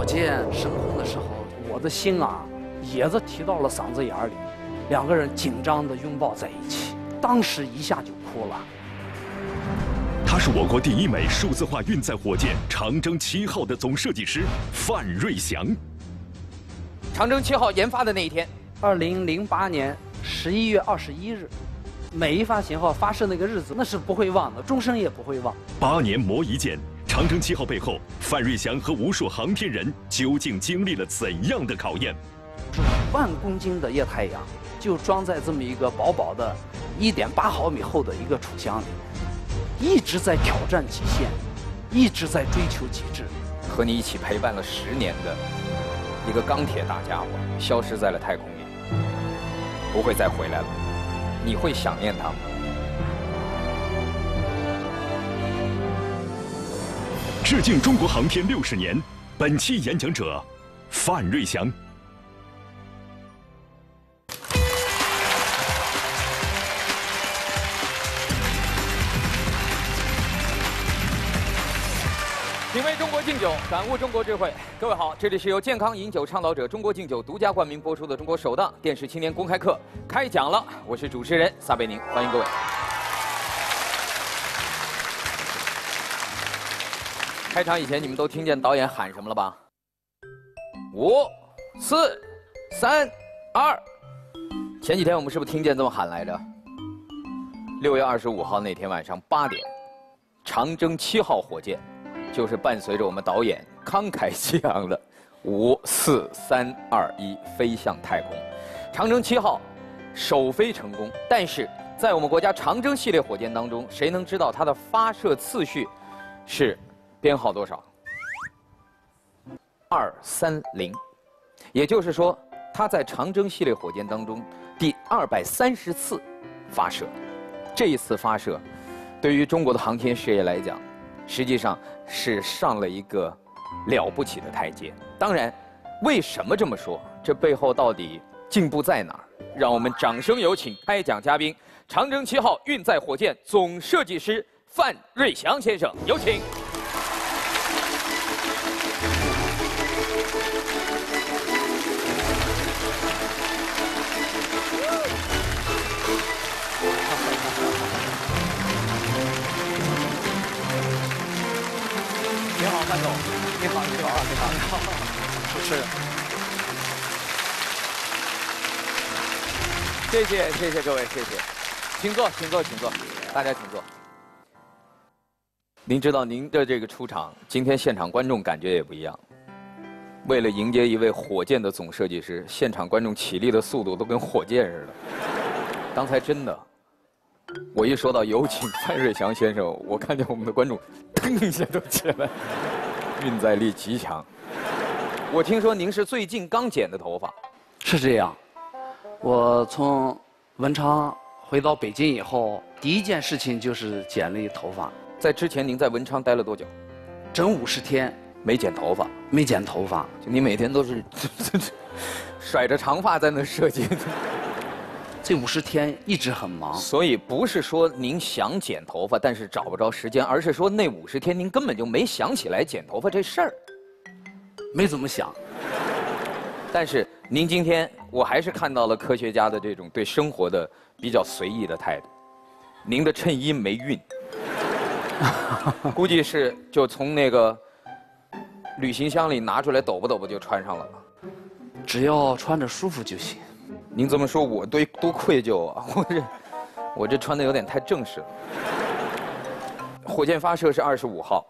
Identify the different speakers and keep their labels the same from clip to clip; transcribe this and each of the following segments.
Speaker 1: 火箭升空的时候，我的心啊，也是提到了嗓子眼里，两个人紧张地拥抱在一起，当时一下就哭了。
Speaker 2: 他是我国第一枚数字化运载火箭长征7号的总设计师范瑞祥。
Speaker 3: 长征7号研发的那一天
Speaker 1: ，2008年11月21日，每一发型号发射那个日子，那是不会忘的，终生也不会忘。
Speaker 2: 8年磨一剑，长征7号背后，范瑞祥和无数航天人究竟经历了怎样的考验
Speaker 1: ？5万公斤的液态氧就装在这么一个薄薄的1.8毫米厚的一个储箱里，一直在挑战极限，一直在追求极致。
Speaker 3: 和你一起陪伴了10年的一个钢铁大家伙，消失在了太空里，不会再回来了。你会想念他吗？
Speaker 2: 致敬中国航天60年，本期演讲者范瑞祥。
Speaker 3: 品味中国敬酒，感悟中国智慧。各位好，这里是由健康饮酒倡导者中国敬酒独家冠名播出的中国首档电视青年公开课，开讲了。我是主持人撒贝宁，欢迎各位。开场以前，你们都听见导演喊什么了吧？5、4、3、2。前几天我们是不是听见这么喊来着？6月25号那天晚上8点，长征7号火箭。就是伴随着我们导演慷慨激昂的5、4、3、2、1飞向太空，长征7号首飞成功。但是在我们国家长征系列火箭当中，谁能知道它的发射次序是编号多少？230，也就是说，它在长征系列火箭当中第230次发射。这一次发射，对于中国的航天事业来讲，实际上是上了一个了不起的台阶。当然，为什么这么说？这背后到底进步在哪儿？让我们掌声有请开讲嘉宾，长征7号运载火箭总设计师范瑞祥先生，有请。
Speaker 1: 你好，范总。你好，你好，你好，你好，主持人。
Speaker 3: 谢谢，谢谢各位，谢谢。请坐，请坐，请坐，大家请坐。您知道您的这个出场，今天现场观众感觉也不一样。为了迎接一位火箭的总设计师，现场观众起立的速度都跟火箭似的。刚才真的。我一说到有请范瑞祥先生，我看见我们的观众腾一下都起来，运载力极强。我听说您是最近刚剪的头发，
Speaker 1: 是这样。我从文昌回到北京以后，第一件事情就是剪了一头发。
Speaker 3: 在之前您在文昌待了多久？
Speaker 1: 整50天
Speaker 3: 没剪头发。
Speaker 1: 没剪头发，
Speaker 3: 就你每天都是甩着长发在那设计。
Speaker 1: 这50天一直很忙，
Speaker 3: 所以不是说您想剪头发，但是找不着时间，而是说那50天您根本就没想起来剪头发这事儿，
Speaker 1: 没怎么想。
Speaker 3: 但是您今天，我还是看到了科学家的这种对生活的比较随意的态度。您的衬衣没熨，估计是就从那个旅行箱里拿出来抖吧抖吧就穿上了。
Speaker 1: 只要穿着舒服就行。
Speaker 3: 您这么说，我多愧疚啊！我这穿的有点太正式了。火箭发射是25号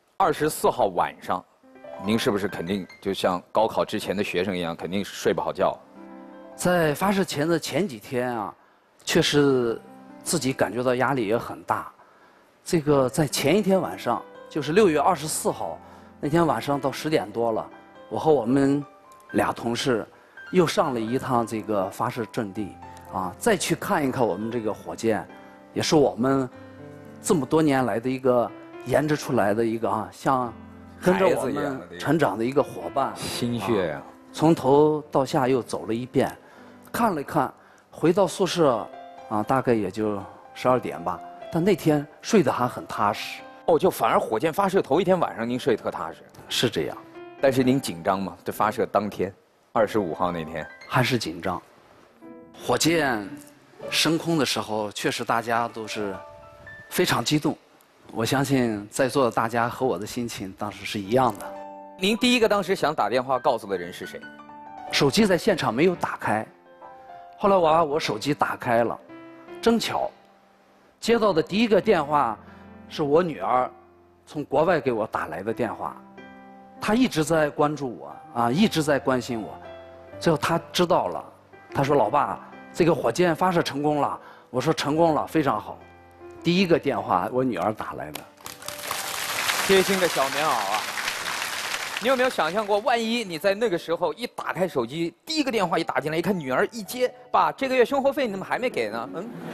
Speaker 3: ，24号晚上，您是不是肯定就像高考之前的学生一样，肯定睡不好觉？
Speaker 1: 在发射前的前几天啊，确实自己感觉到压力也很大。这个在前一天晚上，就是6月24号那天晚上到10点多了，我和我们俩同事又上了一趟这个发射阵地，啊，再去看一看我们这个火箭，也是我们这么多年来的一个研制出来的一个啊，像跟着我们成长的一个伙伴，
Speaker 3: 心血呀，
Speaker 1: 从头到下又走了一遍，看了看，回到宿舍，啊，大概也就12点吧。但那天睡得还很踏实。
Speaker 3: 哦，就反而火箭发射头一天晚上您睡特踏实。
Speaker 1: 是这样。
Speaker 3: 但是您紧张吗？这发射当天，25号那天，
Speaker 1: 还是紧张。火箭升空的时候，确实大家都是非常激动。我相信在座的大家和我的心情当时是一样的。
Speaker 3: 您第一个当时想打电话告诉的人是谁？
Speaker 1: 手机在现场没有打开，后来我把我手机打开了，正巧接到的第一个电话是我女儿从国外给我打来的电话，她一直在关注我啊，一直在关心我。最后她知道了，她说：“老爸，这个火箭发射成功了。”我说：“成功了，非常好。”第一个电话我女儿打来的。
Speaker 3: 贴心的小棉袄啊！你有没有想象过，万一你在那个时候一打开手机，第一个电话一打进来，一看女儿一接，爸，这个月生活费你怎么还没给呢？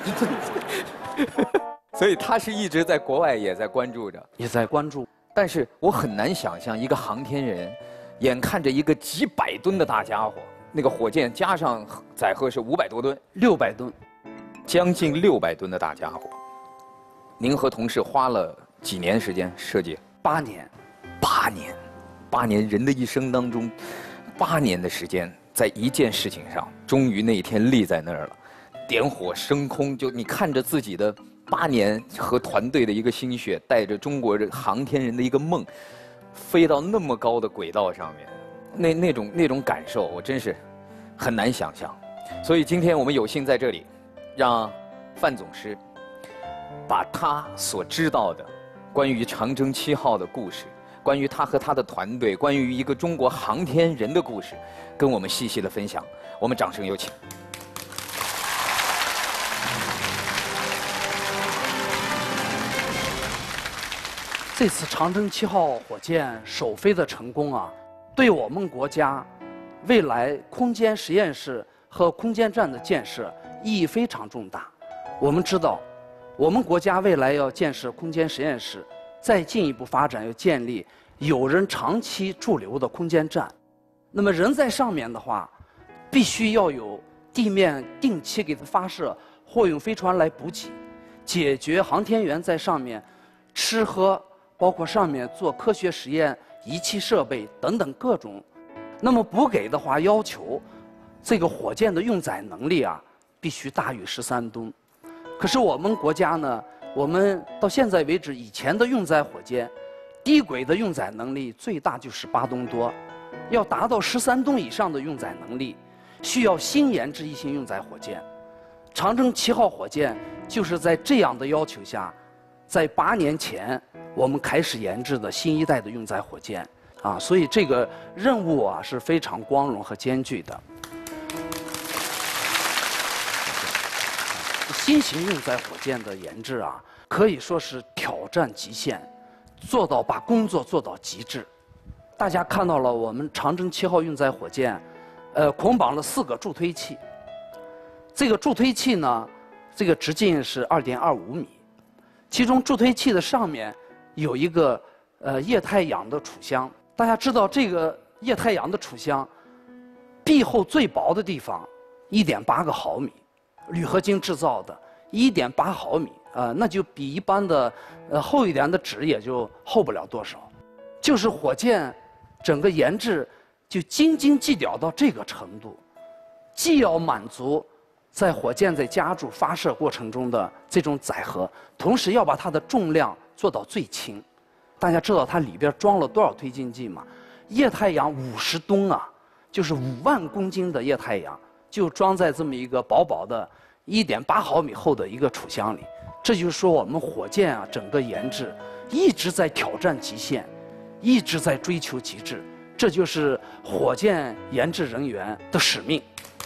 Speaker 3: 所以他是一直在国外也在关注着，
Speaker 1: 也在关注。
Speaker 3: 但是我很难想象一个航天人，眼看着一个几百吨的大家伙，那个火箭加上载荷是500多吨
Speaker 1: ，600吨，
Speaker 3: 将近600吨的大家伙。您和同事花了几年时间设计
Speaker 1: ？8年
Speaker 3: ，8年，人的一生当中，8年的时间，在一件事情上，终于那一天立在那儿了，点火升空，就你看着自己的8年和团队的一个心血，带着中国航天人的一个梦，飞到那么高的轨道上面，那种感受，我真是很难想象。所以今天我们有幸在这里，让范总师把他所知道的关于长征7号的故事，关于他和他的团队，关于一个中国航天人的故事，跟我们细细的分享。我们掌声有请。
Speaker 1: 这次长征7号火箭首飞的成功啊，对我们国家未来空间实验室和空间站的建设意义非常重大。我们知道，我们国家未来要建设空间实验室，再进一步发展要建立有人长期驻留的空间站。那么人在上面的话，必须要有地面定期给它发射货运飞船来补给，解决航天员在上面吃喝，包括上面做科学实验、仪器设备等等各种。那么补给的话，要求这个火箭的运载能力啊，必须大于13吨。可是我们国家呢，我们到现在为止，以前的运载火箭，低轨的运载能力最大就是8吨多，要达到13吨以上的运载能力，需要新研制一型运载火箭。长征7号火箭就是在这样的要求下，在8年前我们开始研制的新一代的运载火箭啊，所以这个任务啊是非常光荣和艰巨的。新型运载火箭的研制啊，可以说是挑战极限，把工作做到极致。大家看到了，我们长征7号运载火箭，捆绑了4个助推器。这个助推器呢，这个直径是2.25米，其中助推器的上面有一个液态氧的储箱。大家知道，这个液态氧的储箱壁厚最薄的地方1.8个毫米。铝合金制造的1.8毫米，那就比一般的厚一点的纸也就厚不了多少。就是火箭整个研制就斤斤计较到这个程度，既要满足在火箭在加注发射过程中的这种载荷，同时要把它的重量做到最轻。大家知道它里边装了多少推进剂吗？液态氧50吨啊，就是5万公斤的液态氧。就装在这么一个薄薄的1.8毫米厚的一个储箱里，这就是说我们火箭啊整个研制一直在挑战极限，一直在追求极致，这就是火箭研制人员的使命。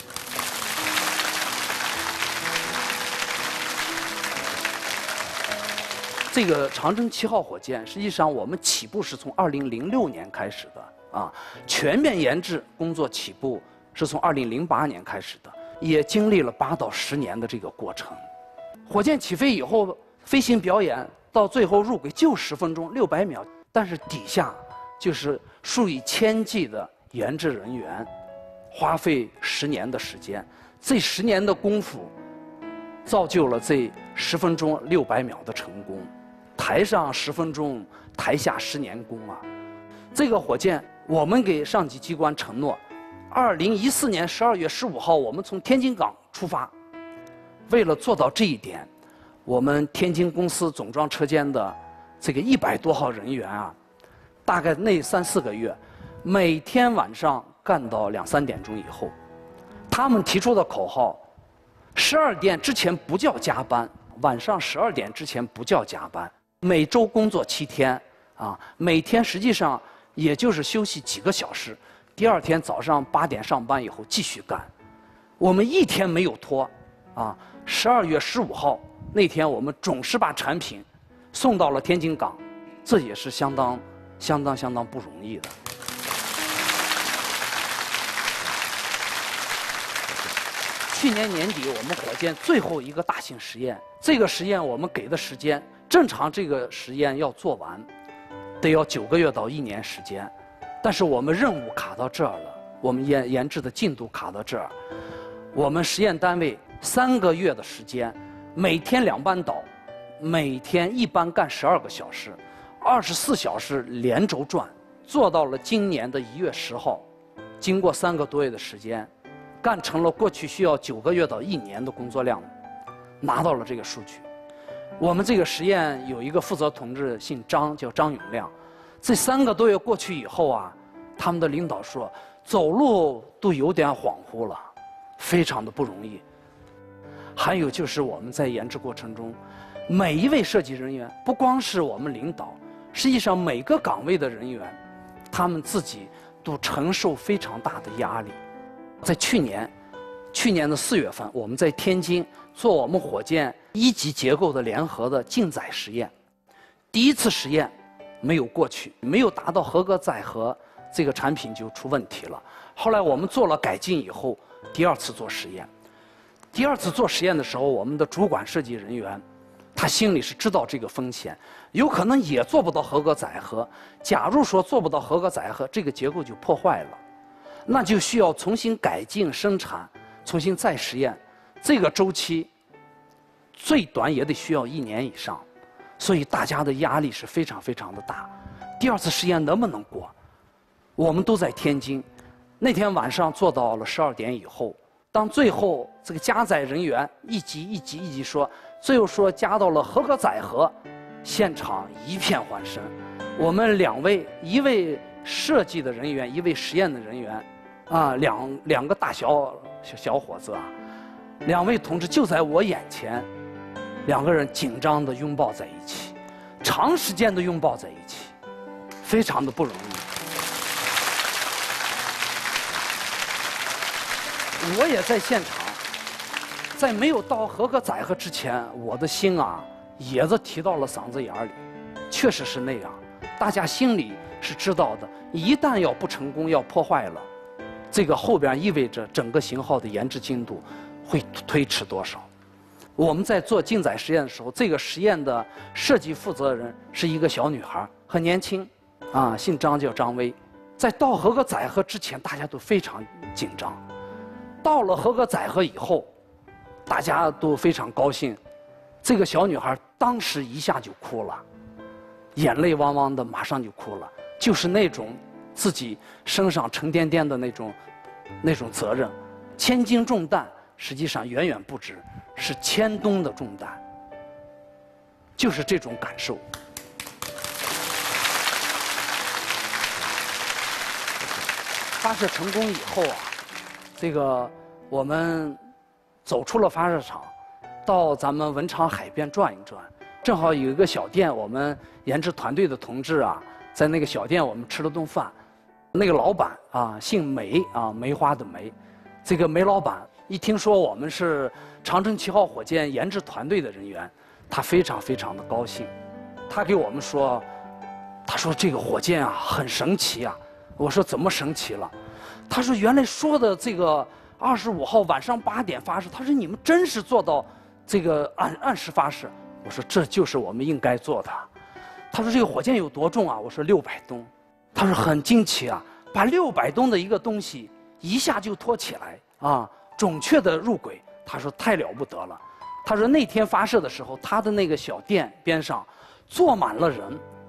Speaker 1: 这个长征7号火箭，实际上我们起步是从2006年开始的啊，全面研制工作起步是从2008年开始的，也经历了8到10年的这个过程。火箭起飞以后，飞行表演到最后入轨就10分钟600秒，但是底下就是数以千计的研制人员，花费10年的时间，这10年的功夫，造就了这10分钟600秒的成功。台上10分钟，台下10年功啊！这个火箭我们给上级机关承诺，2014年12月15号，我们从天津港出发。为了做到这一点，我们天津公司总装车间的这个100多号人员啊，大概那3、4个月，每天晚上干到2、3点钟以后。他们提出的口号：12点之前不叫加班，晚上12点之前不叫加班。每周工作7天，啊，每天实际上也就是休息几个小时。第二天早上8点上班以后继续干。我们一天没有拖，啊，12月15号那天我们准时把产品送到了天津港，这也是相当不容易的。去年年底，我们火箭最后一个大型实验，这个实验我们给的时间，正常这个实验要做完，得要9个月到1年时间，但是我们任务卡到这儿了，我们研制的进度卡到这儿，我们实验单位3个月的时间，每天2班倒，每天一班干12个小时，24小时连轴转，做到了今年的1月10号，经过3个多月的时间。干成了过去需要9个月到1年的工作量，拿到了这个数据。我们这个实验有一个负责同志姓张，叫张永亮。这3个多月过去以后啊，他们的领导说走路都有点恍惚了，非常的不容易。还有就是我们在研制过程中，每一位设计人员，不光是我们领导，实际上每个岗位的人员，他们自己都承受非常大的压力。在去年的4月份，我们在天津做我们火箭1级结构的联合的竞载实验，第1次实验没有过去，没有达到合格载荷，这个产品就出问题了。后来我们做了改进以后，第2次做实验。第2次做实验的时候，我们的主管设计人员，他心里是知道这个风险，有可能也做不到合格载荷。假如说做不到合格载荷，这个结构就破坏了。那就需要重新改进生产，重新再实验，这个周期最短也得需要1年以上，所以大家的压力是非常的大。第2次实验能不能过？我们都在天津，那天晚上做到了12点以后，当最后这个加载人员一级说，最后说加到了合格载荷，现场一片欢声。我们一位设计的人员，一位实验的人员。啊，两个大小伙子啊，2位同志就在我眼前，2个人紧张地拥抱在一起，长时间的拥抱在一起，非常的不容易。我也在现场，在没有到合格载荷之前，我的心啊也都提到了嗓子眼里，确实是那样，大家心里是知道的，一旦要不成功，要破坏了。这个后边意味着整个型号的研制进度会推迟多少？我们在做竞载实验的时候，这个实验的设计负责人是一个小女孩，很年轻，啊，姓张，叫张薇。在到合格载荷之前，大家都非常紧张；到了合格载荷以后，大家都非常高兴。这个小女孩当时一下就哭了，眼泪汪汪的，马上就哭了，就是那种。自己身上沉甸甸的那种责任，千斤重担，实际上远远不止，是1000吨的重担，就是这种感受。发射成功以后啊，这个我们走出了发射场，到咱们文昌海边转一转，正好有一个小店，我们研制团队的同志啊，在那个小店我们吃了顿饭。那个老板啊，姓梅啊，梅花的梅。这个梅老板一听说我们是长征7号火箭研制团队的人员，他非常的高兴。他给我们说，他说这个火箭啊很神奇啊。我说怎么神奇了？他说原来说的这个25号晚上8点发射，他说你们真是做到这个按时发射。我说这就是我们应该做的。他说这个火箭有多重啊？我说600吨。他说很惊奇啊，把600吨的一个东西一下就拖起来啊，准确的入轨。他说太了不得了。他说那天发射的时候，他的那个小店边上坐满了人，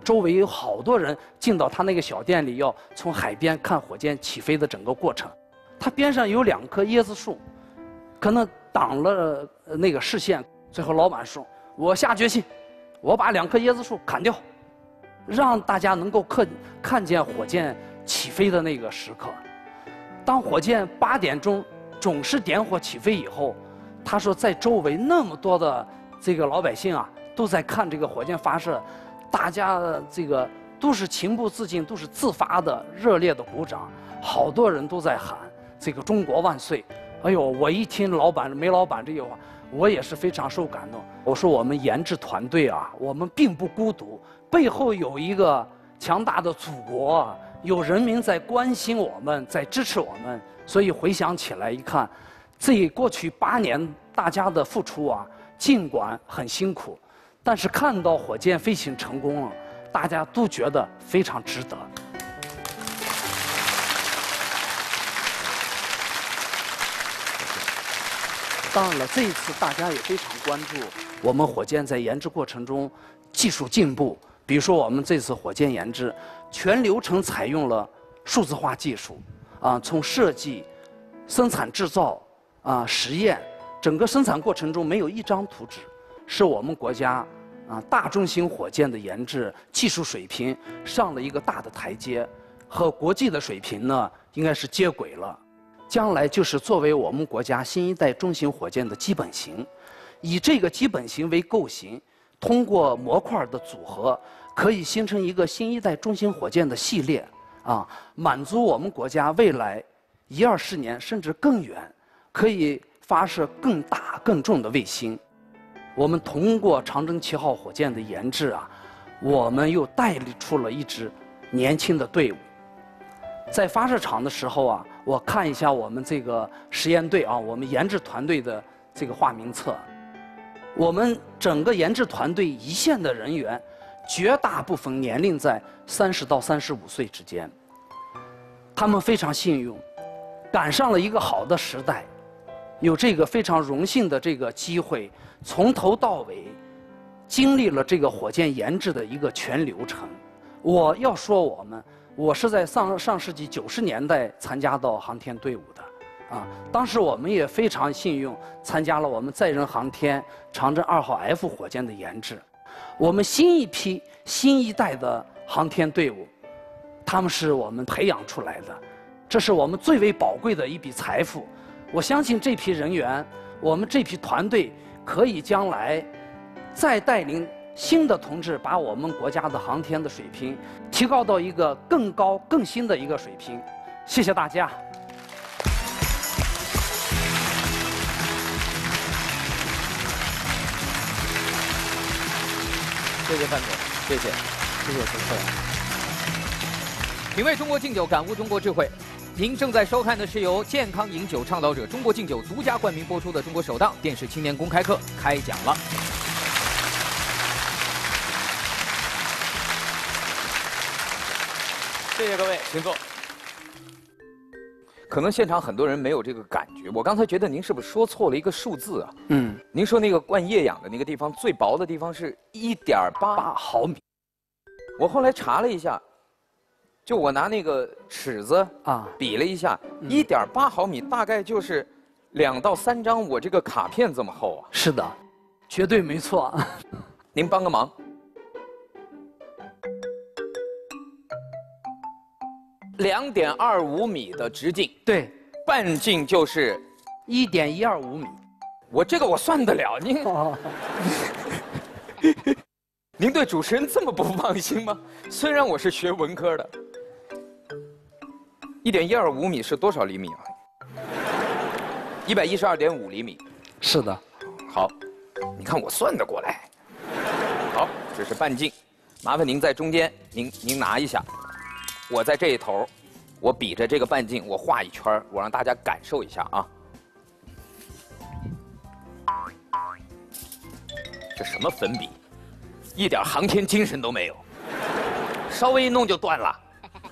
Speaker 1: 周围有好多人进到他那个小店里，要从海边看火箭起飞的整个过程。他边上有2棵椰子树，可能挡了那个视线。最后老板说：“我下决心，我把2棵椰子树砍掉，让大家能够看见火箭起飞的那个时刻。”当火箭8点钟准时点火起飞以后，他说在周围那么多的这个老百姓啊，都在看这个火箭发射，大家这个都是情不自禁，都是自发的热烈的鼓掌，好多人都在喊这个中国万岁。哎呦，我一听梅老板这句话，我也是非常受感动。我说我们研制团队啊，我们并不孤独，背后有一个强大的祖国，有人民在关心我们，在支持我们。所以回想起来一看，这过去8年大家的付出啊，尽管很辛苦，但是看到火箭飞行成功了，大家都觉得非常值得。当然了，这一次大家也非常关注我们火箭在研制过程中技术进步。比如说，我们这次火箭研制全流程采用了数字化技术，从设计、生产制造、实验，整个生产过程中没有一张图纸，是我们国家大中型火箭的研制技术水平上了一个大的台阶，和国际的水平呢应该是接轨了。将来就是作为我们国家新一代中型火箭的基本型，以这个基本型为构型，通过模块的组合，可以形成一个新一代中型火箭的系列，满足我们国家未来1-24年甚至更远，可以发射更大更重的卫星。我们通过长征7号火箭的研制啊，我们又带领出了一支年轻的队伍。在发射场的时候啊，我看一下我们这个实验队啊，我们研制团队的这个化名册。我们整个研制团队一线的人员，绝大部分年龄在30到35岁之间。他们非常幸运，赶上了一个好的时代，有这个非常荣幸的这个机会，从头到尾经历了这个火箭研制的一个全流程。我要说我是在上世纪90年代参加到航天队伍的，当时我们也非常幸运参加了我们载人航天长征2号 F 火箭的研制。我们新一代的航天队伍，他们是我们培养出来的，这是我们最为宝贵的一笔财富。我相信这批人员，我们这批团队可以将来再带领新的同志，把我们国家的航天的水平提高到一个更高更新的一个水平。谢谢大家。
Speaker 3: 谢谢范总，谢谢，
Speaker 1: 谢谢主持人。
Speaker 3: 品味中国敬酒，感悟中国智慧。您正在收看的是由健康饮酒倡导者中国敬酒独家冠名播出的中国首档电视青年公开课，开讲了。谢谢各位，请坐。可能现场很多人没有这个感觉，我刚才觉得您是不是说错了一个数字啊？您说那个灌液氧的那个地方最薄的地方是1.8毫米，我后来查了一下，就我拿那个尺子比了一下，1.8毫米大概就是2到3张我这个卡片这么厚啊。
Speaker 1: 是的，绝对没错。
Speaker 3: 您帮个忙。2.25米的直径，
Speaker 1: 对，
Speaker 3: 半径就是
Speaker 1: 1.125米。
Speaker 3: 我这个我算得了，您。您对主持人这么不放心吗？虽然我是学文科的。1.125米是多少厘米啊？112.5厘米。
Speaker 1: 是的。
Speaker 3: 好，你看我算得过来。好，这是半径，麻烦您在中间，您拿一下。我在这一头，我比着这个半径，我画一圈，我让大家感受一下啊。这什么粉笔，一点航天精神都没有，稍微一弄就断了。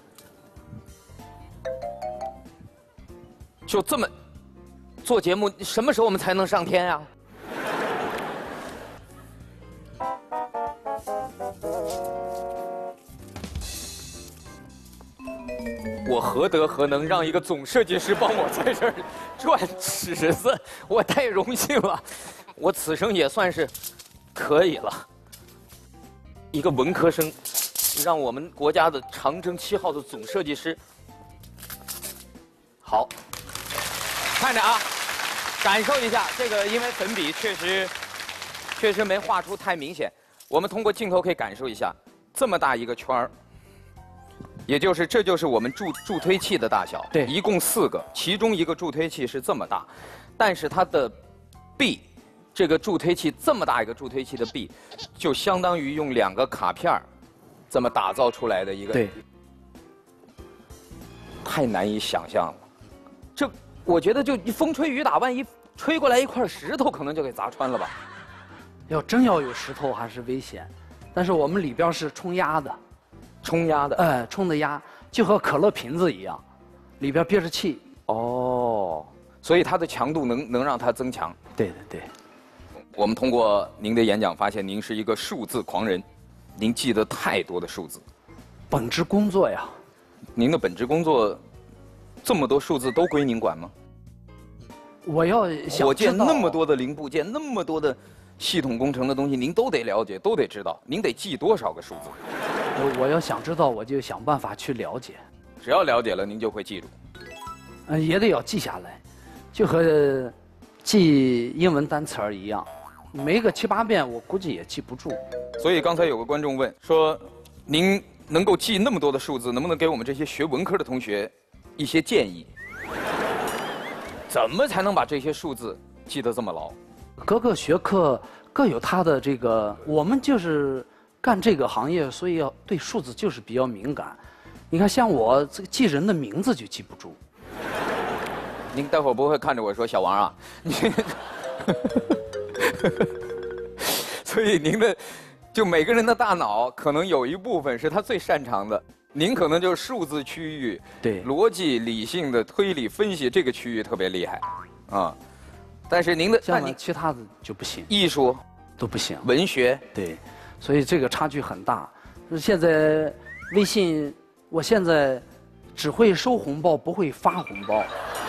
Speaker 3: 就这么做节目，什么时候我们才能上天啊？ 我何德何能让一个总设计师帮我在这儿转尺子？我太荣幸了，我此生也算是可以了。一个文科生，让我们国家的长征7号的总设计师。好，看着啊，感受一下这个，因为粉笔确实没画出太明显。我们通过镜头可以感受一下，这么大一个圈儿，这就是我们助推器的大小。
Speaker 1: 对，
Speaker 3: 一共4个，其中一个助推器是这么大，但是它的臂，这个助推器这么大一个助推器的臂，就相当于用2个卡片这么打造出来的一个。
Speaker 1: 对，
Speaker 3: 太难以想象了。这我觉得就风吹雨打，万一吹过来一块石头，可能就给砸穿了吧。
Speaker 1: 真要有石头还是危险，但是我们里边是冲压的，
Speaker 3: 冲压的，
Speaker 1: 冲的压，就和可乐瓶子一样，里边憋着气。
Speaker 3: 哦，所以它的强度能让它增强。
Speaker 1: 对对对。
Speaker 3: 我们通过您的演讲发现，您是一个数字狂人，您记得太多的数字。
Speaker 1: 本职工作呀。
Speaker 3: 您的本职工作，这么多数字都归您管吗？
Speaker 1: 我要想
Speaker 3: 火箭那么多的零部件，那么多的系统工程的东西，您都得了解，都得知道。您得记多少个数字？
Speaker 1: 我要想知道，我就想办法去了解。
Speaker 3: 只要了解了，您就会记住。
Speaker 1: 也得要记下来，就和记英文单词儿一样，没个7、8遍，我估计也记不住。
Speaker 3: 所以刚才有个观众问说，您能够记那么多的数字，能不能给我们这些学文科的同学一些建议？怎么才能把这些数字记得这么牢？
Speaker 1: 各个学科各有它的这个，我们就是干这个行业，所以要对数字就是比较敏感。你看，像我这个记人的名字就记不住。
Speaker 3: 您待会儿不会看着我说小王啊，你，所以您的就每个人的大脑可能有一部分是他最擅长的，您可能就是数字区域，
Speaker 1: 对，
Speaker 3: 逻辑、理性的推理分析这个区域特别厉害，啊，但是您的
Speaker 1: 像你其他的就不行，
Speaker 3: 艺术
Speaker 1: 都不行，
Speaker 3: 文学
Speaker 1: 对，所以这个差距很大。现在微信，我现在只会收红包，不会发红包。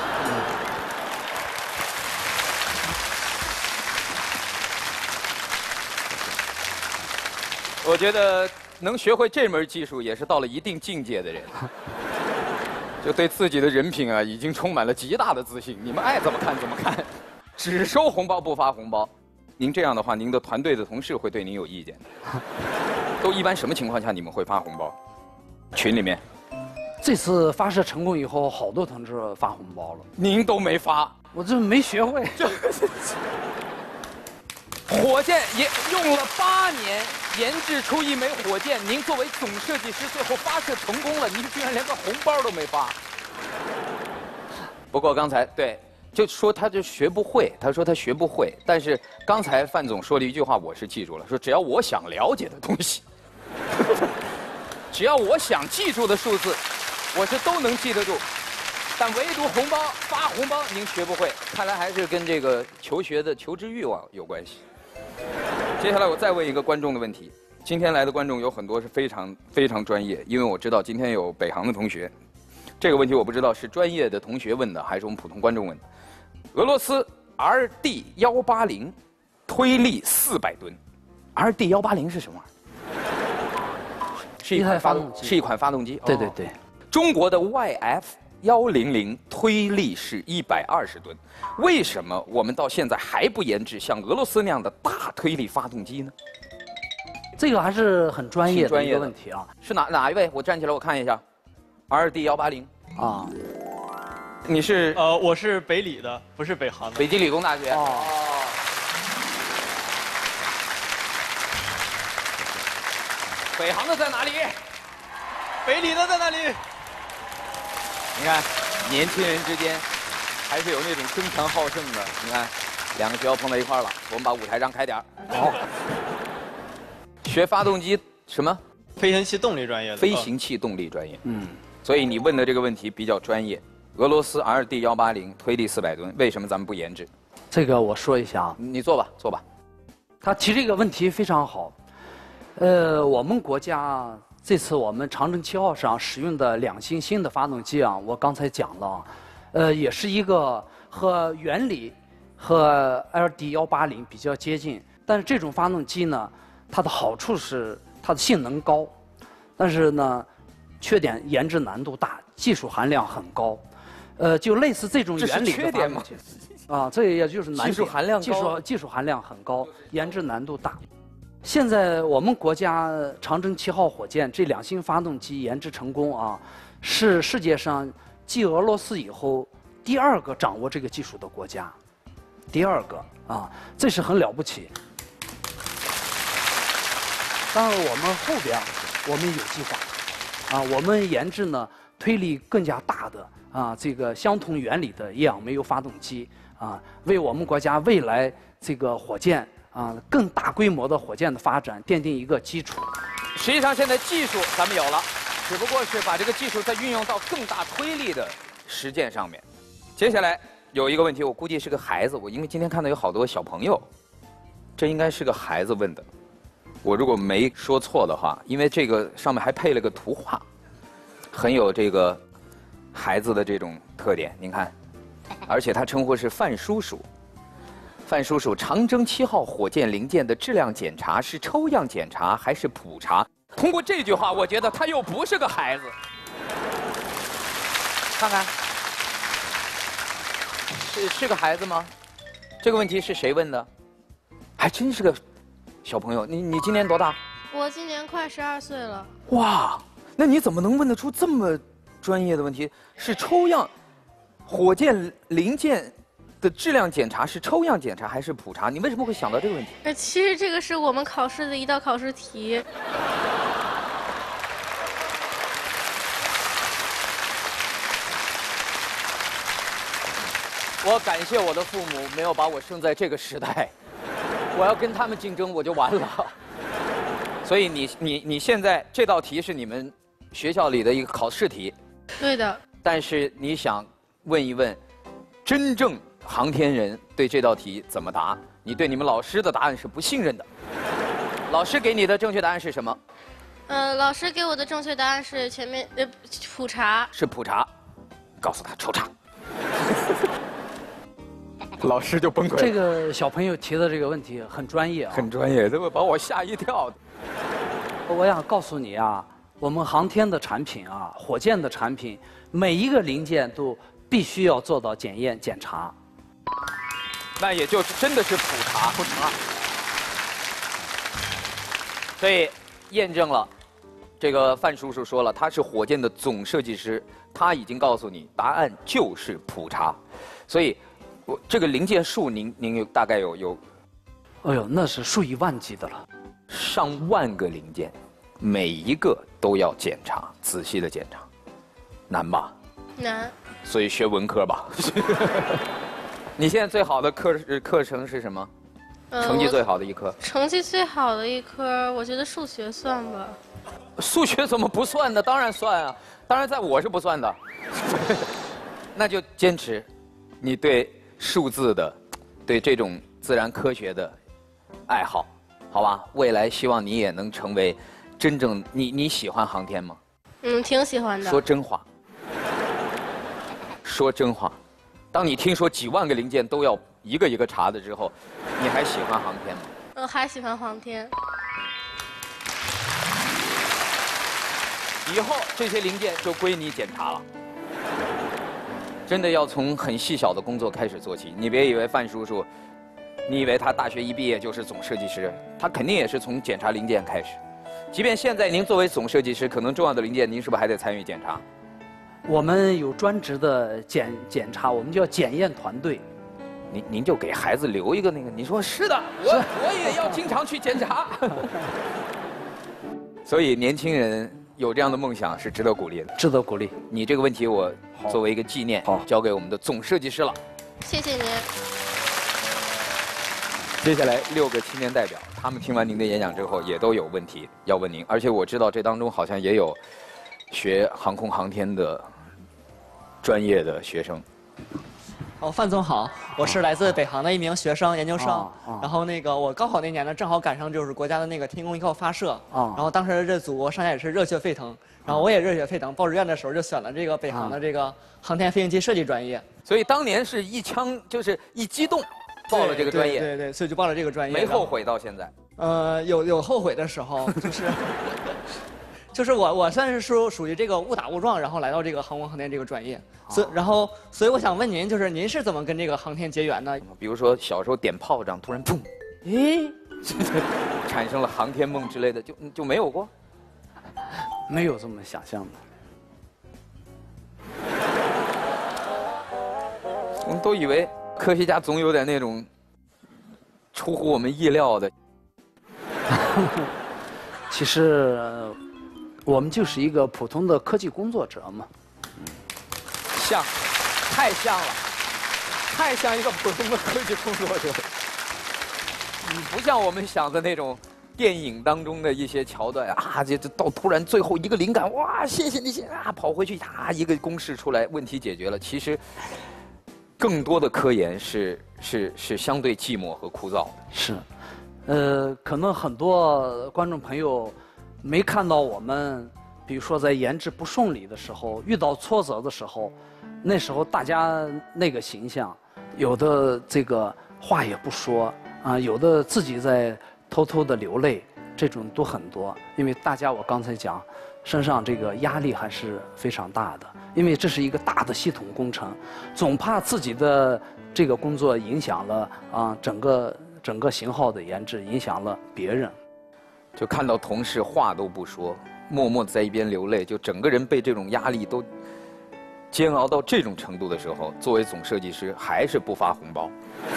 Speaker 3: 我觉得能学会这门技术，也是到了一定境界的人，就对自己的人品啊，已经充满了极大的自信。你们爱怎么看怎么看，只收红包不发红包。您这样的话，您的团队的同事会对您有意见的。都一般什么情况下你们会发红包？群里面。
Speaker 1: 这次发射成功以后，好多同志发红包了。
Speaker 3: 您都没发，
Speaker 1: 我这没学会。
Speaker 3: 火箭也用了8年研制出一枚火箭，您作为总设计师，最后发射成功了，您居然连个红包都没发。不过刚才对，就说他就学不会，他说他学不会，但是刚才范总说了一句话，我是记住了，说只要我想了解的东西，只要我想记住的数字，我是都能记得住。但唯独红包发红包，您学不会，看来还是跟这个求学的求知欲望有关系。接下来我再问一个观众的问题，今天来的观众有很多是非常专业，因为我知道今天有北航的同学，这个问题我不知道是专业的同学问的还是我们普通观众问的。俄罗斯 RD180 推力400吨，RD180是什么玩意儿？是一款发动机，是一款发动机。
Speaker 1: 对对对。
Speaker 3: 中国的 YF100推力是120吨，为什么我们到现在还不研制像俄罗斯那样的大推力发动机呢？
Speaker 1: 这个还是很专业的一个问题啊。
Speaker 3: 是哪一位？我站起来我看一下。RD180
Speaker 1: 啊，
Speaker 3: 你是？
Speaker 4: 我是北理的，不是北航的。
Speaker 3: 北京理工大学。哦。北航的在哪里？
Speaker 4: 北理的在哪里？
Speaker 3: 你看，年轻人之间还是有那种争强好胜的。你看，两个学校碰到一块儿了，我们把舞台让开点儿。好。学发动机什么？
Speaker 4: 飞行器动力专业的。
Speaker 3: 飞行器动力专业。嗯。所以你问的这个问题比较专业。俄罗斯 RD180 推力400吨，为什么咱们不研制？
Speaker 1: 这个我说一下啊。
Speaker 3: 你坐吧，坐吧。
Speaker 1: 他提这个问题非常好。我们国家这次我们长征7号上使用的两星新的发动机啊，我刚才讲了，也是一个和原理和 LD180比较接近，但是这种发动机呢，它的好处是它的性能高，但是呢，缺点研制难度大，技术含量很高，就类似这种原理的发动机。啊，这也就是难点，
Speaker 3: 技术含量高，
Speaker 1: 技术含量很高，研制难度大。现在我们国家长征7号火箭这两星发动机研制成功啊，是世界上继俄罗斯以后第2个掌握这个技术的国家，第2个啊，这是很了不起。当然，我们后边我们有计划，啊，我们研制呢推力更加大的啊这个相同原理的液氧煤油发动机啊，为我们国家未来这个火箭。啊，更大规模的火箭的发展奠定一个基础。
Speaker 3: 实际上，现在技术咱们有了，只不过是把这个技术再运用到更大推力的实践上面。接下来有一个问题，我估计是个孩子，我因为今天看到有好多小朋友，这应该是个孩子问的。我如果没说错的话，因为这个上面还配了个图画，很有这个孩子的这种特点。您看，而且他称呼是范叔叔。范叔叔，长征7号火箭零件的质量检查是抽样检查还是普查？通过这句话，我觉得他又不是个孩子。看看，是个孩子吗？这个问题是谁问的？还真是个小朋友。你今年多大？
Speaker 5: 我今年快12岁了。
Speaker 3: 哇，那你怎么能问得出这么专业的问题？是抽样，火箭零件。的质量检查是抽样检查还是普查？你为什么会想到这个问题？
Speaker 5: 其实这个是我们考试的一道考试题。
Speaker 3: 我感谢我的父母没有把我生在这个时代，我要跟他们竞争我就完了。所以你现在这道题是你们学校里的一个考试题。
Speaker 5: 对的。
Speaker 3: 但是你想问一问，真正航天人对这道题怎么答？你对你们老师的答案是不信任的。老师给你的正确答案是什么？
Speaker 5: 老师给我的正确答案是前面普查。
Speaker 3: 是普查，告诉他抽查。老师就崩溃了。
Speaker 1: 这个小朋友提的这个问题很专业啊，
Speaker 3: 很专业，这会把我吓一跳。
Speaker 1: 我想告诉你啊，我们航天的产品啊，火箭的产品，每一个零件都必须要做到检验检查。
Speaker 3: 那也就是真的是普查，普查。所以验证了，这个范叔叔说了，他是火箭的总设计师，他已经告诉你答案就是普查。所以，这个零件数您有大概有，
Speaker 1: 哎呦，那是数以万计的了，
Speaker 3: 上万个零件，每一个都要检查，仔细的检查，难吧？
Speaker 5: 难。
Speaker 3: 所以学文科吧。你现在最好的课程是什么？成绩最好的一科？
Speaker 5: 成绩最好的一科，我觉得数学算吧。
Speaker 3: 数学怎么不算呢？当然算啊，当然在我是不算的。那就坚持你对数字的、对这种自然科学的爱好，好吧？未来希望你也能成为真正你喜欢航天吗？
Speaker 5: 挺喜欢的。
Speaker 3: 说真话。说真话，当你听说几万个零件都要一个一个查的之后，你还喜欢航天吗？
Speaker 5: 还喜欢航天。
Speaker 3: 以后这些零件就归你检查了。真的要从很细小的工作开始做起。你别以为范叔叔，你以为他大学一毕业就是总设计师，他肯定也是从检查零件开始。即便现在您作为总设计师，可能重要的零件您是不是还得参与检查？
Speaker 1: 我们有专职的检查，我们叫检验团队。
Speaker 3: 您就给孩子留一个那个，你说是的，我也要经常去检查。所以年轻人有这样的梦想是值得鼓励的，
Speaker 1: 值得鼓励。
Speaker 3: 你这个问题我作为一个纪念，交给我们的总设计师了。
Speaker 5: 谢谢您。
Speaker 3: 接下来6个青年代表，他们听完您的演讲之后，也都有问题要问您，而且我知道这当中好像也有学航空航天的专业的学生。
Speaker 6: 哦，范总好，我是来自北航的一名学生研究生。然后我高考那年呢，正好赶上就是国家的那个天宫1号发射。然后当时这祖国上下也是热血沸腾，然后我也热血沸腾，报志愿的时候就选了这个北航的这个航天飞行器设计专业。
Speaker 3: 所以当年是一枪就是一激动，报了这个专业。
Speaker 6: 对，所以就报了这个专业。
Speaker 3: 没后悔到现在？
Speaker 6: 有后悔的时候，就是我算是属于这个误打误撞，然后来到这个航空航天这个专业，所以我想问您，就是您是怎么跟这个航天结缘呢？
Speaker 3: 比如说小时候点炮仗，突然砰，产生了航天梦之类的，就没有过？
Speaker 1: 没有这么想象的。
Speaker 3: 我们都以为科学家总有点那种出乎我们意料的。
Speaker 1: 其实。我们就是一个普通的科技工作者嘛，
Speaker 3: 像，太像了，太像一个普通的科技工作者。你不像我们想的那种电影当中的一些桥段啊，这到突然最后一个灵感，哇，谢谢你，跑回去一个公式出来，问题解决了。其实，更多的科研是相对寂寞和枯燥的。
Speaker 1: 是，可能很多观众朋友。没看到我们，比如说在研制不顺利的时候，遇到挫折的时候，那时候大家那个形象，有的这个话也不说啊，有的自己在偷偷的流泪，这种都很多。因为大家我刚才讲，身上这个压力还是非常大的，因为这是一个大的系统工程，总怕自己的这个工作影响了啊整个型号的研制，影响了别人。
Speaker 3: 就看到同事话都不说，默默在一边流泪，就整个人被这种压力都煎熬到这种程度的时候，作为总设计师还是不发红包。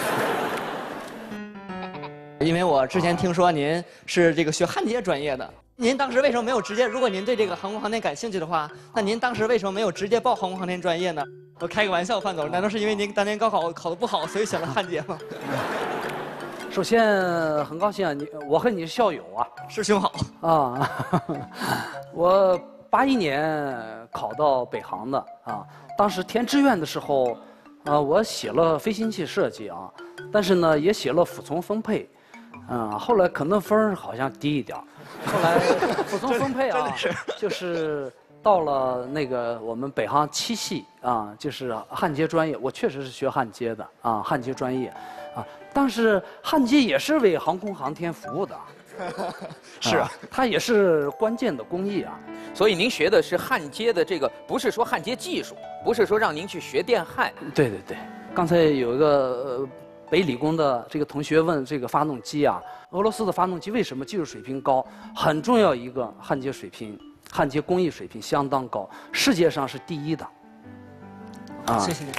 Speaker 6: 因为我之前听说您是这个学焊接专业的，您当时为什么没有直接？如果您对这个航空航天感兴趣的话，那您当时为什么没有直接报航空航天专业呢？我开个玩笑，范总，难道是因为您当年高考考得不好，所以选了焊接吗？
Speaker 1: 首先很高兴啊，我和你是校友啊，
Speaker 6: 师兄好
Speaker 1: 啊。我81年考到北航的啊，当时填志愿的时候，我写了飞行器设计啊，但是呢也写了服从分配，后来可能分儿好像低一点，后来服从分配啊，就是到了那个我们北航7系啊，就是焊接专业，我确实是学焊接的啊，焊接专业。但是焊接也是为航空航天服务的，
Speaker 3: 是啊，
Speaker 1: 它也是关键的工艺啊。
Speaker 3: 所以您学的是焊接的这个，不是说焊接技术，不是说让您去学电焊。
Speaker 1: 对，刚才有一个北理工的这个同学问这个发动机啊，俄罗斯的发动机为什么技术水平高？很重要一个焊接水平，焊接工艺水平相当高，世界上是第一的。
Speaker 6: 谢谢您。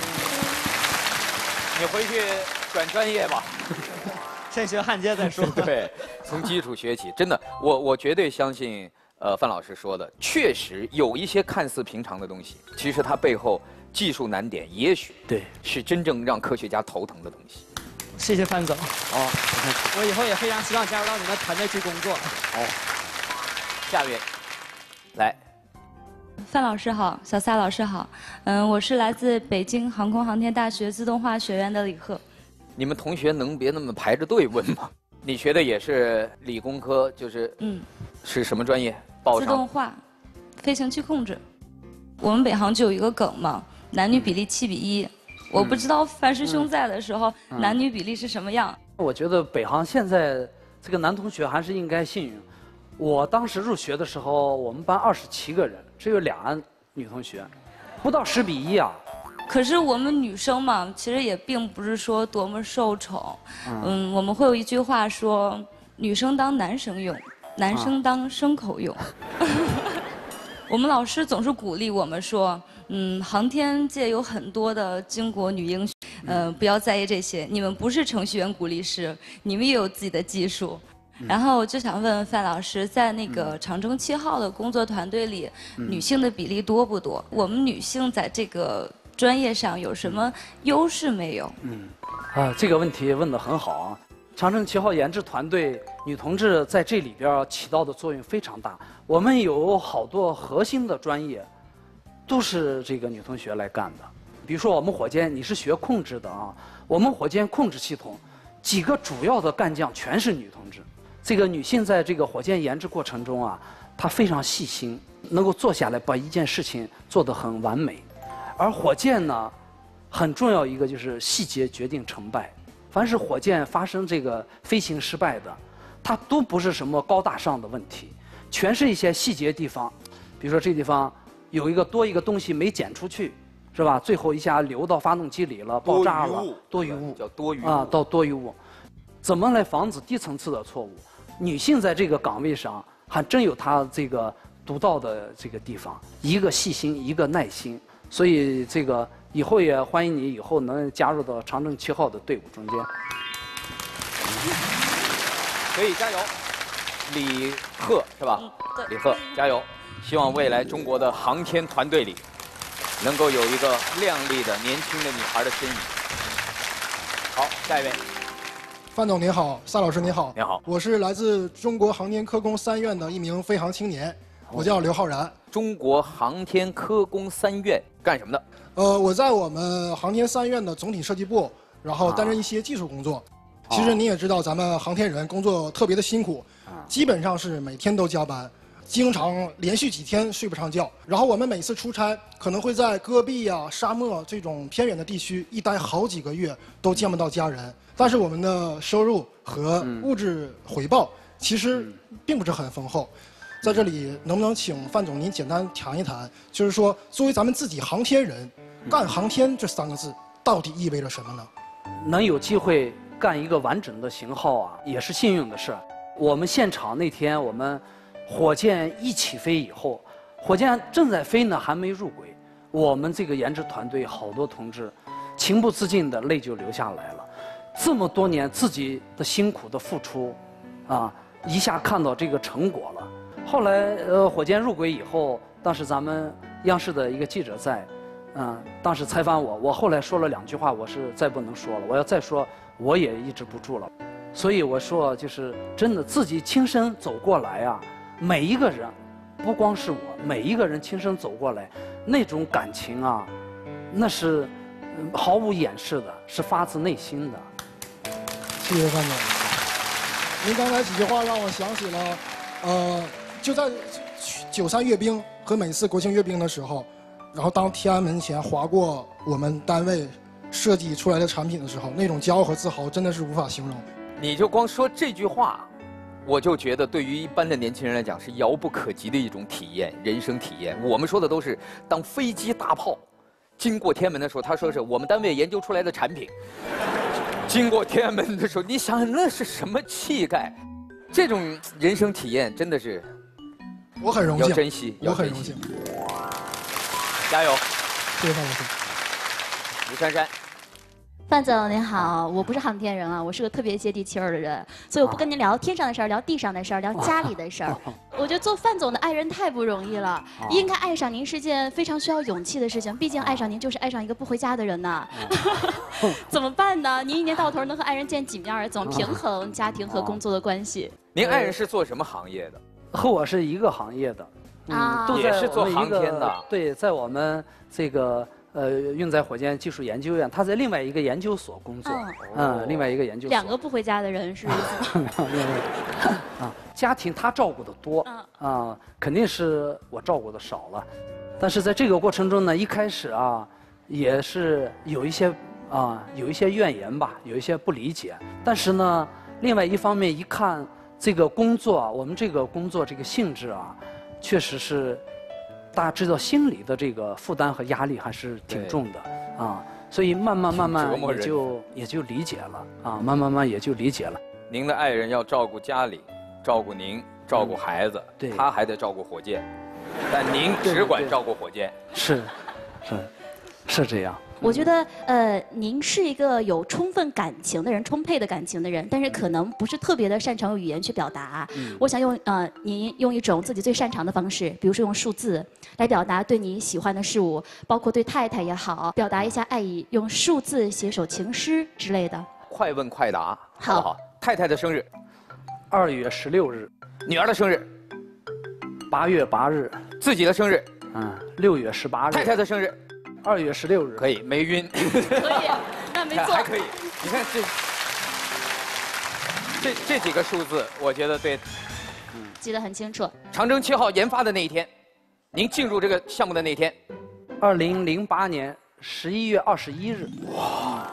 Speaker 3: 你回去转专业吧，
Speaker 6: 先学焊接再说。
Speaker 3: 对，从基础学起，真的，我绝对相信，范老师说的，确实有一些看似平常的东西，其实它背后技术难点，也许
Speaker 1: 对
Speaker 3: 是真正让科学家头疼的东西。
Speaker 6: 谢谢范总。我以后也非常希望加入到你的团队去工作。
Speaker 3: 下面，来。
Speaker 7: 范老师好，小撒老师好，我是来自北京航空航天大学自动化学院的李贺。
Speaker 3: 你们同学能别那么排着队问吗？你学的也是理工科，就是是什么专业？
Speaker 7: 自动化，飞行器控制。我们北航就有一个梗嘛，男女比例7:1。我不知道范师兄在的时候，男女比例是什么样。
Speaker 1: 我觉得北航现在这个男同学还是应该幸运。我当时入学的时候，我们班27个人，只有2女同学，不到10:1啊。
Speaker 7: 可是我们女生嘛，其实也并不是说多么受宠。我们会有一句话说：女生当男生用，男生当牲口用。我们老师总是鼓励我们说，航天界有很多的巾帼女英雄，不要在意这些，你们不是程序员、鼓励师，你们也有自己的技术。然后我就想问问范老师，在那个长征7号的工作团队里，女性的比例多不多？我们女性在这个专业上有什么优势没有？
Speaker 1: 这个问题问得很好啊。长征7号研制团队女同志在这里边起到的作用非常大。我们有好多核心的专业，都是这个女同学来干的。 比如说我们火箭，你是学控制的啊，我们火箭控制系统几个主要的干将全是女同志。这个女性在这个火箭研制过程中啊，她非常细心，能够坐下来把一件事情做得很完美。而火箭呢，很重要一个就是细节决定成败。凡是火箭发生这个飞行失败的，它都不是什么高大上的问题，全是一些细节地方。比如说这地方有多一个东西没捡出去，是吧？最后一下流到发动机里了，爆炸了，多余物
Speaker 3: 叫多余物
Speaker 1: 啊，到多余物。怎么来防止低层次的错误？女性在这个岗位上还真有她这个独到的这个地方，一个细心，一个耐心。所以这个以后也欢迎你以后能加入到长征7号的队伍中间。
Speaker 3: 可以加油，李贺是吧？
Speaker 7: 对，
Speaker 3: 李贺加油！希望未来中国的航天团队里能够有一个靓丽的年轻的女孩的身影。好，下一位。
Speaker 8: 范总您好，萨老师您好。
Speaker 3: 您好，
Speaker 8: 我是来自中国航天科工3院的一名飞行青年，我叫刘浩然。
Speaker 3: 中国航天科工3院干什么的？
Speaker 8: 我在我们航天3院的总体设计部，然后担任一些技术工作。其实您也知道，咱们航天人工作特别的辛苦，基本上是每天都加班，经常连续几天睡不上觉。然后我们每次出差，可能会在戈壁啊、沙漠这种偏远的地区一待好几个月，都见不到家人。但是我们的收入和物质回报其实并不是很丰厚。在这里，能不能请范总您简单谈一谈，就是说，作为咱们自己航天人，干航天这3个字到底意味着什么呢？
Speaker 1: 能有机会干一个完整的型号啊，也是幸运的事。我们现场那天，我们火箭一起飞以后，火箭正在飞呢，还没入轨，我们这个研制团队好多同志情不自禁的泪就流下来了。这么多年自己的辛苦的付出，啊，一下看到这个成果了。后来火箭入轨以后，当时咱们央视的一个记者在，当时采访我，我后来说了2句话，我是再不能说了，我要再说我也抑制不住了。所以我说，就是真的自己亲身走过来啊，每一个人，不光是我，每一个人亲身走过来，那种感情啊，那是毫无掩饰的，是发自内心的。
Speaker 8: 谢谢范总。您刚才几句话让我想起了，就在93阅兵和每次国庆阅兵的时候，然后当天安门前划过我们单位设计出来的产品的时候，那种骄傲和自豪真的是无法形容。
Speaker 3: 你就光说这句话，我就觉得对于一般的年轻人来讲是遥不可及的一种体验，人生体验。我们说的都是当飞机大炮经过天安门的时候，他说是我们单位研究出来的产品。经过天安门的时候，你想想那是什么气概？这种人生体验真的是，
Speaker 8: 我很荣幸，
Speaker 3: 要珍惜，
Speaker 8: 我很荣幸。
Speaker 3: 加油！
Speaker 8: 谢谢范老师。
Speaker 3: 吴珊珊。
Speaker 9: 范总您好，我不是航天人啊，我是个特别接地气儿的人，所以我不跟您聊天上的事儿，聊地上的事儿，聊家里的事儿。我觉得做范总的爱人太不容易了，应该爱上您是件非常需要勇气的事情，毕竟爱上您就是爱上一个不回家的人呐。怎么办呢？您一年到头能和爱人见几面？怎么平衡家庭和工作的关系？
Speaker 3: 您爱人是做什么行业的？
Speaker 1: 和我是一个行业的，都
Speaker 3: 也是做航天的。
Speaker 1: 对，在我们这个。运载火箭技术研究院，他在另外一个研究所工作，另外一个研究所。
Speaker 9: 2个不回家的人是？
Speaker 1: 家庭他照顾的多，肯定是我照顾的少了。但是在这个过程中呢，一开始啊，也是有一些怨言吧，有一些不理解。但是呢，另外一方面一看这个工作，我们这个工作这个性质啊，确实是。大家知道，心理的这个负担和压力还是挺重的啊，所以慢慢也就理解了啊，慢慢也就理解了。
Speaker 3: 您的爱人要照顾家里，照顾您，照顾孩子，对，他还得照顾火箭，但您只管照顾火箭。
Speaker 1: 是这样。
Speaker 9: 我觉得，您是一个有充分感情的人，充沛的感情的人，但是可能不是特别的擅长用语言去表达。我想您用一种自己最擅长的方式，比如说用数字来表达对你喜欢的事物，包括对太太也好，表达一下爱意，用数字写首情诗之类的。
Speaker 3: 快问快答，好不好？太太的生日
Speaker 1: ，2月16日；
Speaker 3: 女儿的生日
Speaker 1: ，8月8日；
Speaker 3: 自己的生日，
Speaker 1: 6月18日；
Speaker 3: 太太的生日。
Speaker 1: 2月16日。
Speaker 3: 可以，没晕。
Speaker 9: 可以，那没错。
Speaker 3: 还可以，你看这几个数字，我觉得对。
Speaker 9: 记得很清楚。
Speaker 3: 长征7号研发的那一天，您进入这个项目的那天
Speaker 1: ，2008年11月21日。哇！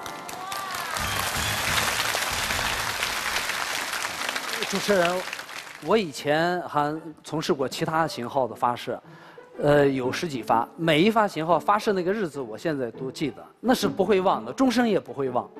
Speaker 1: 主持人，我以前还从事过其他型号的发射，有10几发，每一发型号发射那个日子，我现在都记得，那是不会忘的，终生也不会忘。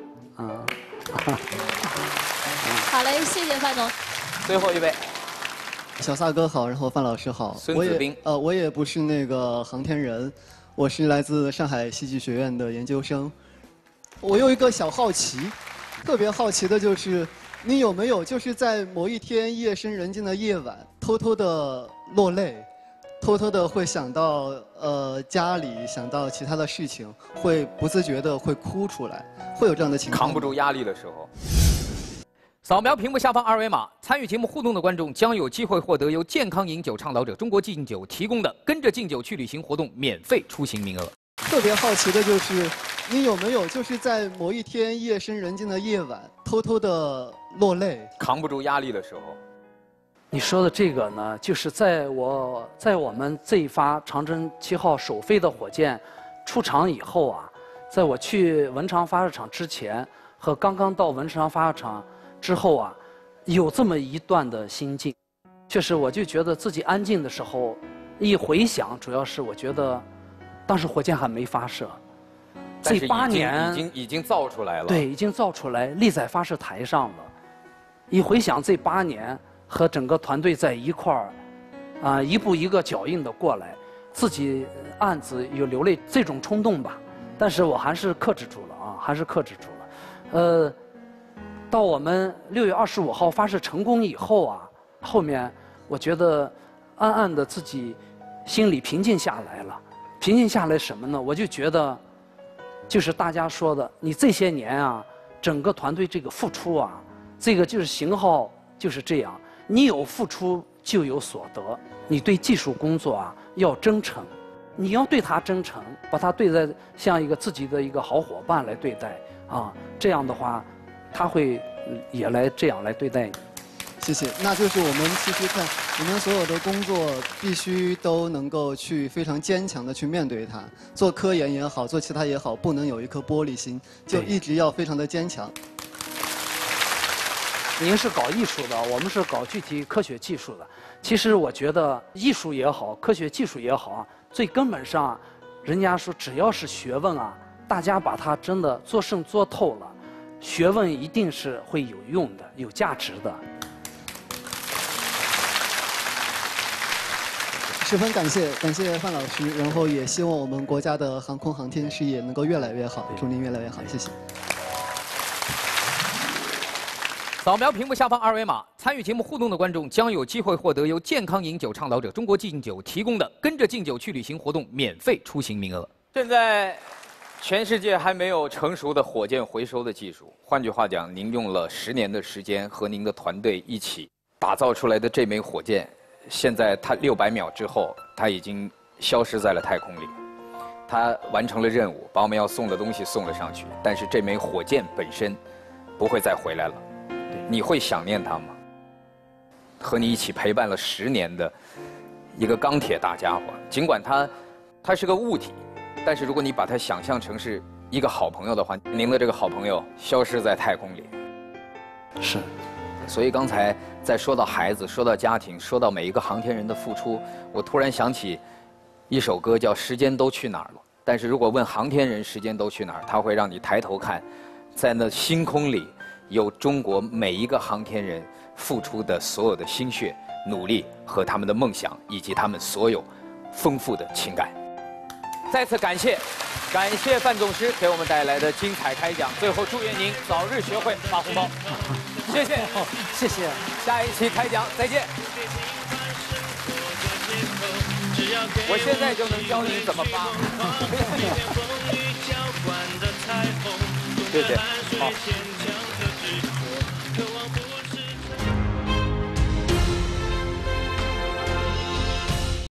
Speaker 9: 好嘞，谢谢范总。
Speaker 3: 最后一位。
Speaker 10: 小萨哥好，然后范老师好。
Speaker 3: 孙子兵。
Speaker 10: 我也不是那个航天人，我是来自上海戏剧学院的研究生。我有一个小好奇，特别好奇的就是，你有没有就是在某一天夜深人静的夜晚，偷偷的落泪，偷偷的会想到家里，想到其他的事情，会不自觉的会哭出来，会有这样的情况吗？
Speaker 3: 扛不住压力的时候。扫描屏幕下方2维码，参与节目互动的观众将有机会获得由健康饮酒倡导者中国敬酒提供的跟着敬酒去旅行活动免费出行名额。
Speaker 10: 特别好奇的就是，你有没有就是在某一天夜深人静的夜晚，偷偷的落泪，
Speaker 3: 扛不住压力的时候？
Speaker 1: 你说的这个呢，就是在我们这一发长征7号首飞的火箭出厂以后啊，在我去文昌发射场之前和刚刚到文昌发射场之后啊，有这么一段的心境，确实我就觉得自己安静的时候，一回想，主要是我觉得，当时火箭还没发射，这8年
Speaker 3: 已经造出来了，
Speaker 1: 对，已经造出来，立在发射台上了。一回想这8年和整个团队在一块儿，一步一个脚印的过来，自己暗自有流泪这种冲动吧，但是我还是克制住了啊，还是克制住了，到我们6月25号发射成功以后啊，后面我觉得暗暗的自己心里平静下来了。平静下来什么呢？我就觉得，就是大家说的，你这些年啊，整个团队这个付出啊，这个就是型号就是这样，你有付出就有所得。你对技术工作啊要真诚，你要对他真诚，把他对待像一个自己的一个好伙伴来对待啊，这样的话。他会也来这样来对待你。
Speaker 10: 谢谢。那就是我们其实看我们所有的工作，必须都能够去非常坚强的去面对它。做科研也好，做其他也好，不能有一颗玻璃心，就一直要非常的坚强。
Speaker 1: 您是搞艺术的，我们是搞具体科学技术的。其实我觉得艺术也好，科学技术也好啊，最根本上，人家说只要是学问啊，大家把它真的做深做透了。学问一定是会有用的、有价值的。
Speaker 10: 十分感谢范老师，然后也希望我们国家的航空航天事业能够越来越好，祝您越来越好，谢谢。
Speaker 3: 扫描屏幕下方2维码，参与节目互动的观众将有机会获得由健康饮酒倡导者中国敬酒提供的跟着敬酒去旅行活动免费出行名额。现在。全世界还没有成熟的火箭回收的技术。换句话讲，您用了10年的时间和您的团队一起打造出来的这枚火箭，现在它600秒之后，它已经消失在了太空里。它完成了任务，把我们要送的东西送了上去，但是这枚火箭本身不会再回来了。你会想念它吗？和你一起陪伴了10年的一个钢铁大家伙，尽管它是个物体。但是如果你把它想象成是一个好朋友的话，您的这个好朋友消失在太空里。
Speaker 1: 是。
Speaker 3: 所以刚才在说到孩子、说到家庭、说到每一个航天人的付出，我突然想起一首歌叫《时间都去哪儿了》。但是如果问航天人时间都去哪儿，他会让你抬头看，在那星空里有中国每一个航天人付出的所有的心血、努力和他们的梦想，以及他们所有丰富的情感。再次感谢范总师给我们带来的精彩开讲。最后祝愿您早日学会发红包。谢谢，
Speaker 1: 谢谢。
Speaker 3: 下一期开讲再见。我现在就能教你怎么发。谢谢，好。